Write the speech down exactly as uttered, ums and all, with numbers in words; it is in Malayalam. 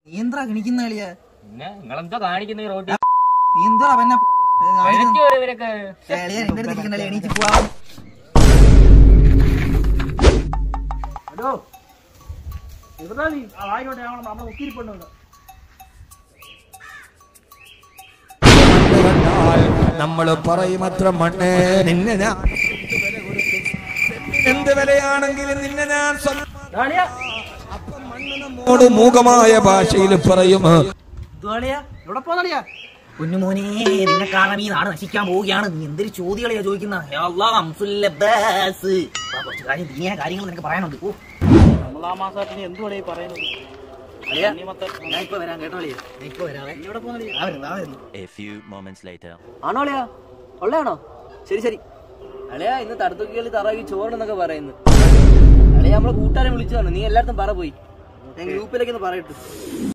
നീ എന്താ ഗണിക്കുന്ന കളിയാ? പിന്നെ നിങ്ങളെന്തോ കാണിക്കുന്ന റോട്ടി? നീ എന്താ അവനെ എണീച്ച് പോവാം. ഹലോ, എവിടാ നീ? ആയിക്കോട്ടെ, നമ്മളെ ഒത്തിരിപ്പുണ്ട്. നമ്മള് പറയും അത്ര മണ്ണേ നിന്നെ ഞാൻ എന്ത് വിലയാണെങ്കിലും നിന്നെ ഞാൻ അപ്പം മണ്ണ് നമ്മോട് മൂകമായ ഭാഷയിൽ പറയും. എവിടെ പോന്നളിയാ? കുഞ്ഞുമോനെ, നിന്നെ കാരണം ഈ നാട് നശിക്കാൻ പോവുകയാണ്. നീ എന്തൊരു ചോദ്യങ്ങളെയാ ചോദിക്കുന്ന? കുറച്ച് കാര്യം ദീനിയായ കാര്യങ്ങൾ നിനക്ക് പറയാനുണ്ട്. നമ്മളാ മാസത്തിന് എന്തുവാണ് ഈ പറയുന്നത്? ഞാൻ ഇപ്പൊ വരാം കേട്ടോ. ഞാൻ ഇപ്പൊ വരാവേ. ആണോളിയാ? ഉള്ളയാണോ? ശരി ശരി. അളിയാ, ഇന്ന് തടുത്തുകളി തറവി ചോറെന്നൊക്കെ പറയുന്നു. അളിയാ, നമ്മളെ കൂട്ടുകാരെ വിളിച്ചതാണ്. നീ എല്ലായിടത്തും പറ പോയി. ഞാൻ ഗ്രൂപ്പിലേക്ക് ഒന്ന് പറയട്ടു.